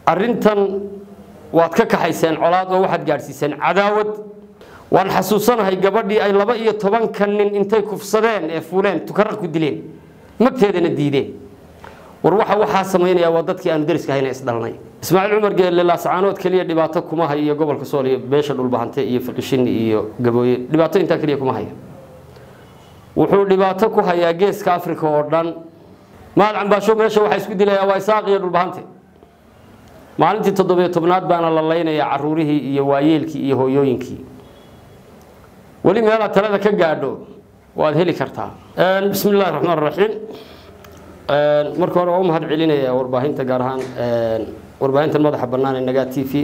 arrintan waad ka kaxayseen colaad oo waxaad gaarsiiseen cadaawad waan xasuusanahay gabadhii ay 12 kan nin intay kufsadeen ee fuuleen tukar ku dileen magteedana diideen war waxa sameeynaya waa dadkii aan dariska hayna isdhalnay Ismaaciil Cumar Geelle la sacaanood kaliya dhibaato kuma hayo gobolka Soomaaliya beesha dhul bahante iyo fiqishin iyo gabooye dhibaato inta kaliya kuma hayo wuxuu dhibaato ku hayaa geeska Afrika oo dhan maal cambaasho meesha waxa isku dilaya waa isaaq iyo dhul bahante maalintii 17aad baana la leeynaya caruurihii iyo waayeelkii iyo hooyooyinkii wali meela talada ka gaadho waad heli kartaa bismillaahir rahmaanir rahiim marka hore mahad celinaya warbaahinta gaar ahaan warbaahinta madaxa bannaan ee Naga TV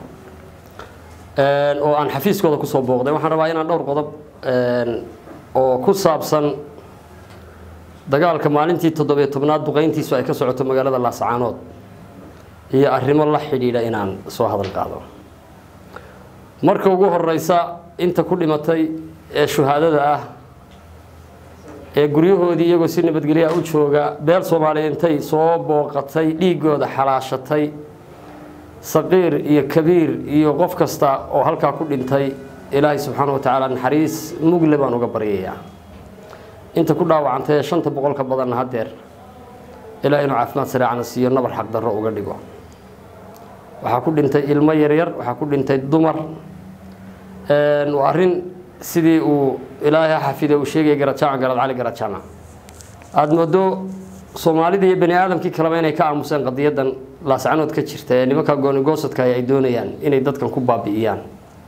oo aan xafiiskooda ku soo booqday waxaan rabaa inaan dhowr qodob oo ku saabsan dagaalka maalintii 17aad duqeyntiisu ay ka socoto magaalada Laascaanood iyo arrimo la xidhiidha inaan soo hadal qaado marka ugu horeysa inta ku dhimatay ee shuhaadada ah ee guryahoodii iyagoo si nabadgelyo u jooga beel Soomaaliyeed intay soo booqatay dhiigooda xalaashatay saqiir iyo kabiir iyo qof kasta oo halka ku dhintay Ilaahay subhanahu wa ta'ala naxariis mugle baan uga baryayaa inta ku dhaawacantay 500 ka badan hadeer Ilaahay inuu caafimaad sariican siiyo nabar xaq darro uga dhigo waxa ku dhintay ilmo yar yar waxa ku dhintay dumar waa arin sidii uu Ilaahay xafiday uu sheegay garajaan garad cali garajaan aad moodo Soomaalida iyo bani aadamkii kala inay ka aamuseen qadiyadan Laascaanood ka jirta nimanka gooni goosadka ay doonayaan inay dadkan ku baabi'iyaan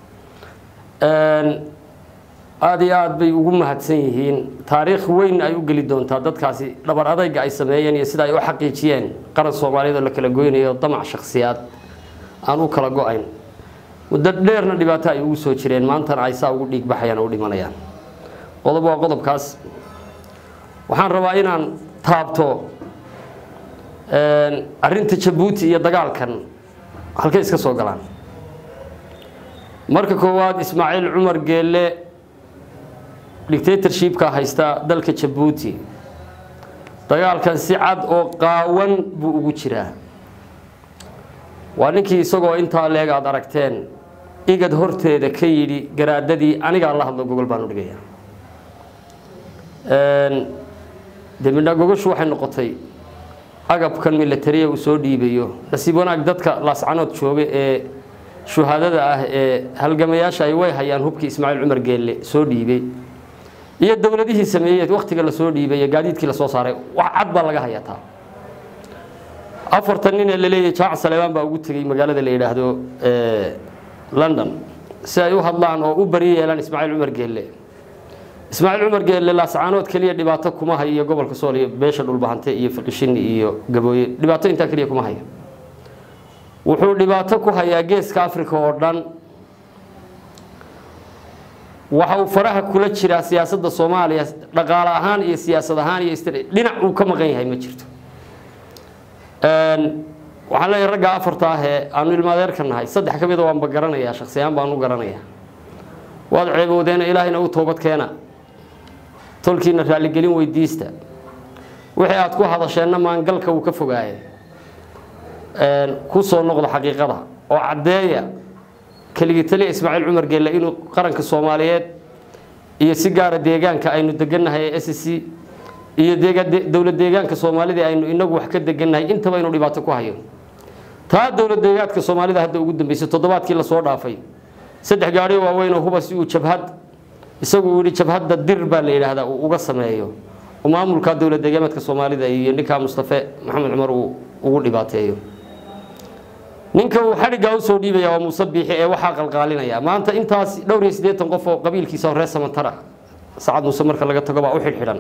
aad iyo aad bay ugu mahadsan yihiin taariikh weyn ay u gali doontaa dadkaasi dhabar adayga ay sameeyeen iyo sida ay u xaqiijiyeen qaran Soomaaliyeed la kala gooynayo damac shakhsiyaad aan u kala go'ayn muddo dheerna dhibaato ay ugu soo jireen maanta ay saa ugu dhiig baxayaan oo dhimanayaan qodobkaas waxaan rabaa inaan taabto arrinta Djibouti iyo dagaalkan halkay iska soo galaan marka koowaad Ismaaciil Cumar Geelle dictatorship ka haysta dalka Djibouti dagaalkan si cad oo qaawan buu ugu jiraa waa ninkii isagoo inta leeg aad aragteen igad horteeda ka yiri garaadadii aniga la hadlo gogol baan u dhigayaa dibna gogoshu waxay noqotay agabkan military uu soo dhiibayo nasiib wanaag dadka Laascaanood jooga ee shuhaadada ah ee halgamayaasha ay way hayaan hubkii Ismaaciil Cumar Geelle soo dhiibay iyo dawladihii sameeyay waqtiga la soo dhiibay gaadiidkii la soo saaray wax cad baa laga hayataa afartan nin la leeyahay Jaac Saleebaan baa ugu tagay magaalada la yiraahdo London si ay u hadlaan oo u bari yeelan Ismaaciil Cumar Geelle Ismaaciil Cumar Geelle Laascaanood kaliya dhibaato kuma hayo gobolka Soomaaliya beesha dhul bahante iyo fiqishin iyo gabooye dhibaato inta kaliya kuma hayo wuxuu dhibaato ku hayaa geeska Afrika oo dhan waxa uu faraha kula jira siyaasadda Soomaaliya dhaqaale ahaan iyo siyaasad ahaan iyo dhinac uu ka maqan yahay ma jirto waxaan leeyahay ragga afarta ah ee aanu ilmaadeerka nahay saddex ka mid ah waan garanaya shakhsiyan baan u garanaya waad ceeboodeen Ilaahayna uu toobad keena tolkiina raali gelin weydiista wixii aad ku hadasheenna maangalka uu ka fogaayay ku soo noqdo xaqiiqada oo cadeeya كليتلي إسماعيل عمر قال له إنه قرن كالصوماليات يسجار ديجان كأنه دجنا هي SSC دولة ديجان كالصومالي ده إنه وحكت دجنا أنت بينه رباطك وهاي تا دولة ديجات كالصومالي ده هذا وجود بس تضبط كلا صور عفي سدح جاري ووينه هو بس يشبهد يسوي يشبهد الدربة اللي هذا وقسم أيه وما ملك دولة ديجات كالصومالي ده ينكها مصطفى محمد عمر ورباطه أيه ninka uu xariga u soo dhiibay waa musabbix ee waxa qalqaalinaya maanta intaas dhowr iyo 80 qof oo qabiilkiisa hore samantara saacad muuse marka laga tago baa u xidhan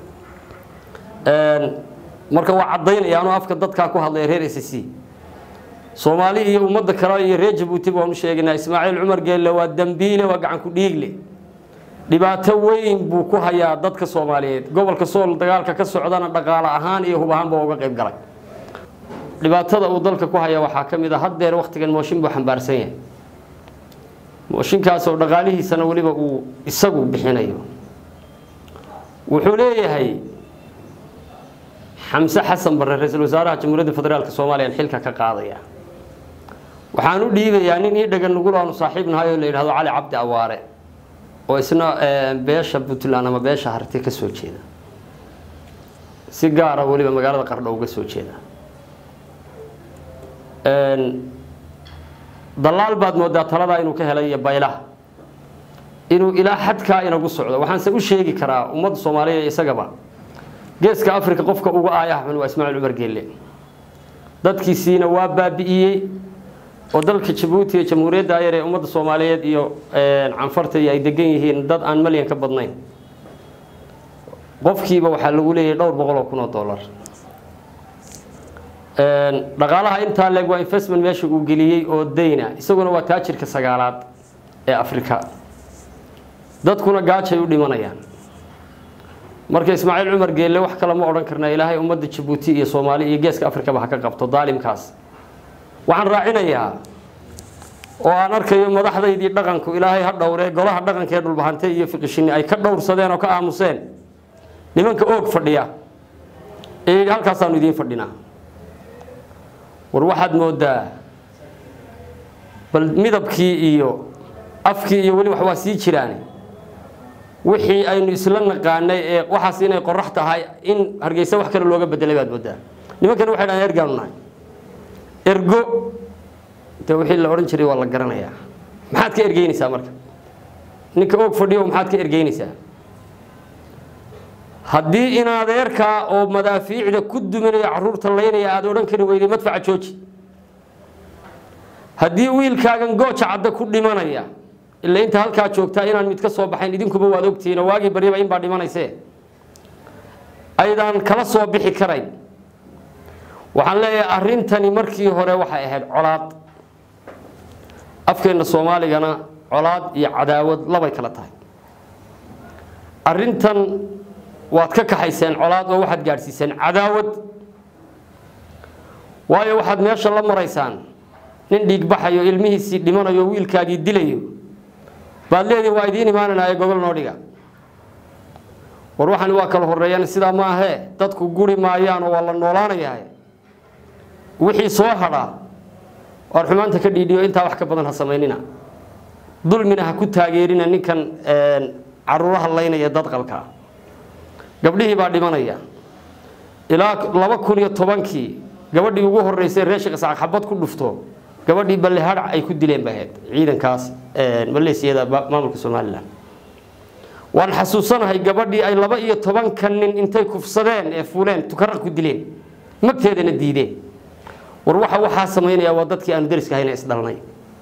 marka waa cadeynaya inuu afka dadka ku hadlay reer SSC Soomaali iyo ummadda kale iyo reer Djibouti baan u sheegnaa Ismaaciil Cumar Geelle waa dambiile waa gacan ku dhiigle dhibaato weyn buu ku hayaa dadka Soomaaliyeed gobolka Sool dagaalka ka socdana dhaqaale ahaan iyo hub ahaan baa uga qayb galay dhibaatada uu dalka ku haya waxa kamid ah hadeer waqtigan mooshin buu xambaarsan yahay mooshinkaas oo dhaqaalihiisana waliba uu isagu bixinayo wuxuu leeyahay Xamse Xasan Barre ra'iisul wasaaraha Jamhuuriyadda Federaalka Soomaaliya xilka ka qaadaya waxaan u dhiibayaa nin ii dhagan nugul aanu saaxiibnahay oo la yidhaahdo cali cabdi awaare oo isna beesha Puntland ama beesha Harti ka soo jeeda si gaar ah waliba magaalada Qardho uga soo jeeda dalaal baad moodaa talada inuu ka helay baylaha inuu ilaa xadka inagu socdo waxaan se u sheegi karaa ummadda Soomaaliyeed isagaba geeska Afrika qofka ugu aayaha xun waa Ismaaciil Umar Geelle dadkiisina waa baabi'iyay oo dalka Djibouti ee jamhuuriyadda ay ummadda Soomaaliyeed iyo canfarta ay degan yihiin dad aan malyan ka badnayn qofkiiba waxa lagu leeyahay $200,000 dhaqaalaha inta leeg waa investment meesha uu geliyay oo deyna isaguna waa taajirka sagaalaad ee Afrika dadkuna gaajay u dhimanayaan marka Ismaaciil Umar Geelle wax kale ma oran karna Ilaahay ummadda Djibouti iyo Soomaaliya iyo geeska Afrika ba ka qabto daalimkaas waxaan raacinayaa oo aan arkayo madaxdaydii dhaqanku Ilaahay ha dhowree golaha dhaqanka ee dhulbahantay iyo fiqishini ay ka dhowrsadeen oo ka aamuseen nimanka oog fadhiya ee halkaas aanu idin fadhinaa war waxaad moodaa bal midabkii iyo afkii iyo wali wax waa sii jiraan wixii aynu isla naqaanay ee waxaas inay qorax tahay in Hargeysa wax kale looga bedelay baad moodaa nimankan waxay dhaayeen ergaanunay ergo ta wixii la oran jiray waa la garanayaa maxaad ka ergeynaysaa marka ninka oog fadhiyo maxaad ka ergeynaysaa haddii in adeerka oo madaafiicda ku duminaya caruurta leynaya aad oran kari weyday madfaca jooji haddii wiilkaagan gooja cadda ku dhimanaya ilaa inta halka joogtaa inaan mid ka soo baxayn idinkuba waad ogtiin waagi bariba in baa dhimanaysee aydan kala soo bixi karayn waxaan leeyahay arintani markii hore waxay ahayd colaad afkeena Soomaaligana colaad iyo cadaawad labay kala tahay arintan waad ka kaxayseen colaad oo waxaad gaarsiiseen cadaawad waayo waxaad meesha la maraysaan nin dhiig baxayo ilmihiisii dhimanayo wiilkaagii dilayo baad leedahay waa idin imaanayay gobol noo dhiga war waxaan waa kala horeeyaan sida ma aha dadku guri maayaan oo wala noolaanayaa wixii soo hada war xumaanta ka dhiidiyo inta wax ka badan ha sameynina dulmina ha ku taageerina ninkan caruuraha leynaya dad qalka gabdhihii baa dhimanaya ilaa 2010kii gabadhii ugu horeysay reeshiga saaq xabad ku dhufto gabadhii balleehad ay ku dileen baheed ciidankaas Maleesiyada maamulka Soomaaliland waan xasuusanahay gabadhii ay 12 nin intay kufsadeen ee fuuleen tukaraq ku dileen magteedana diideen war waxa sameynaya waa dadkii aan dariska hayna isdhalnay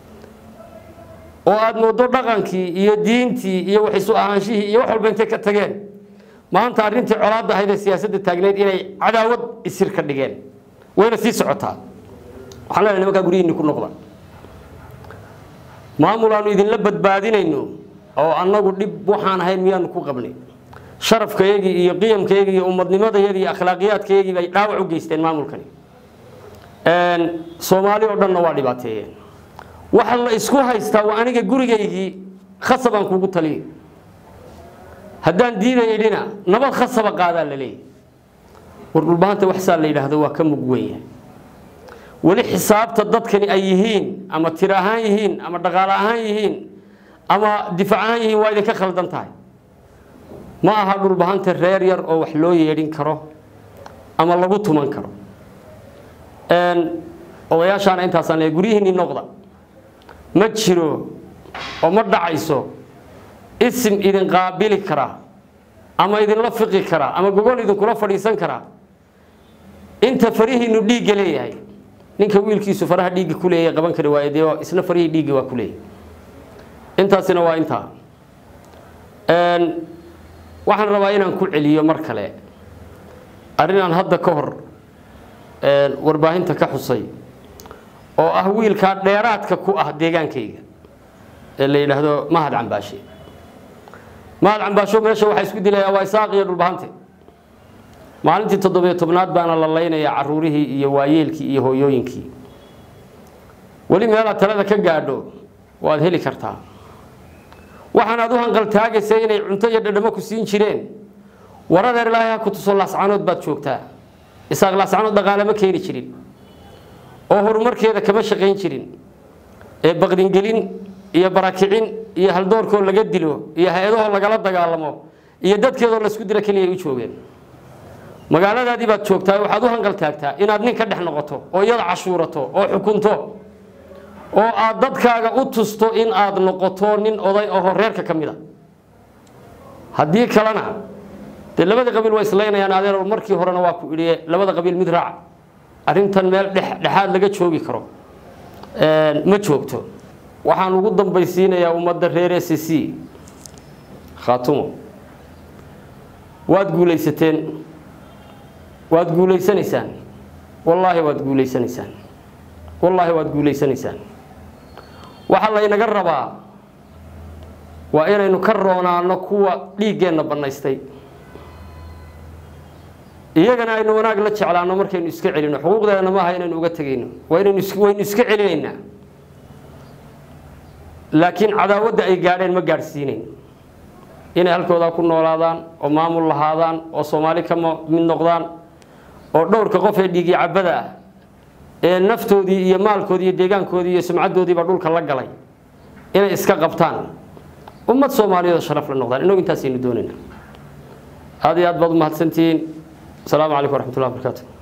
oo aad moodo dhaqankii iyo diintii iyo wax isu ahaanshihii iyo wax walba intay ka tageen maanta arintii colaadda hayda siyaasadda taagneed inay cadaawad isir ka dhigeen wayna sii socotaa waxaan leeyahay nimanka guriyiin ku noqda maamulaanu idin la badbaadinayno oo annagu dib waxaan ahayn miyaan ku qabnay sharafkayagii iyo qiyamkayagii iyo ummadnimadayadii iyo akhlaaqiyadkayagii bay dhaawac u geysteen maamulkani Soomaali oo dhanna waa dhibaateeyeen waxa la isku haystaa waa aniga gurigaygii khasabaan kugu taliyo haddaan diidayna nabad khasaba qaadaan la leeyahay war dhulbaanta wax saal la yiraahdo waa ka mug weyn wali xisaabta dadkani ay yihiin ama tiraahan yihiin ama dhaqaale ahaan yihiin ama difaacan yihiin waa idin ka khaldan tahay ma aha dhulbaanta reer yar oo wax loo yeedhin karo ama lagu tuman karo odayaashaana intaasaan leeyahay guryihiinii noqda ma jiro oo ma dhacayso ism idin qaabili kara ama idin la fiqi kara ama gogol idin kula fadhiisan kara inta farihiinu dhiig leeyahay ninka wiilkiisu faraha dhiig ku leeyahay qaban kara waa idin isna farihii dhiig waa ku leeyahay intaasina waa inta waxaan rabaa inaan ku celiyo mar kale arinaan hadda ka hor warbaahinta ka xusay oo ah wiilka dheeraadka ku ah deegaankayga ee la yiraahdo Mahad Cambaasho meesha waxa isku dilay waa Isaaq iyo dhulbahante maalintii 17aad baana la leynaya caruurihii iyo waayeelkii iyo hooyooyinkii wali meela talada ka gaadho waad heli kartaa waxaan aad u hanqal taagaysay inay cunto iyo dhadhamo ku siin jireen waradeer Ilaahay ku tuso laascanood baad joogtaa Isaaq laascanood dhaqaale ma keeni jirin oo horumarkeeda kama shaqeyn jirin baqdin gelin iyo barakicin iyo haldoorkoo laga dilo iyo hay'adaha lagala dagaalamo iyo dadkeedoo la isku dira kaliya u joogeen magaaladaadii baad joogtaa waxaad u hangal taagtaa inaad nin ka dhex noqoto oo iyada cashuurato oo xukunto oo aad dadkaaga u tusto in aad noqoto nin oday oo reerka ka mid ah haddii kalena dee labada qabiil way islaynayaan adeer markii horena waa ku idhi labada qabiil mid raac arrintan meel dhexaad laga joogi karo ma joogto waxaan ugu dambaysiinayaa ummadda reer SSC khaatumo waad guuleysanaysaan wallaahi waad guuleysanaysaan waxa la inaga rabaa waa inaynu ka roonaano kuwa dhiigeenna banaystay iyagana aynu wanaag la jeclaano markaynu iska celino xuquuqdeena ma aha inaynu uga tagayno waynu iska celinaynaa laakiin cadaawadda ay gaadheen ma gaadhsiinayn inay halkooda ku noolaadaan oo maamul lahaadaan oo Soomaali ka mid noqdaan oo dhowrka qof ee dhiigi cabada ah ee naftoodii iyo maalkoodii iyo deegaankoodii iyo sumcadoodii ba dhulka la galay inay iska qabtaan ummad Soomaaliyeed sharaf la noqdaan inuu intaas aynu doonayna aad iyo aad baad u mahadsantiin السلام عليكم ورحمة الله وبركاته.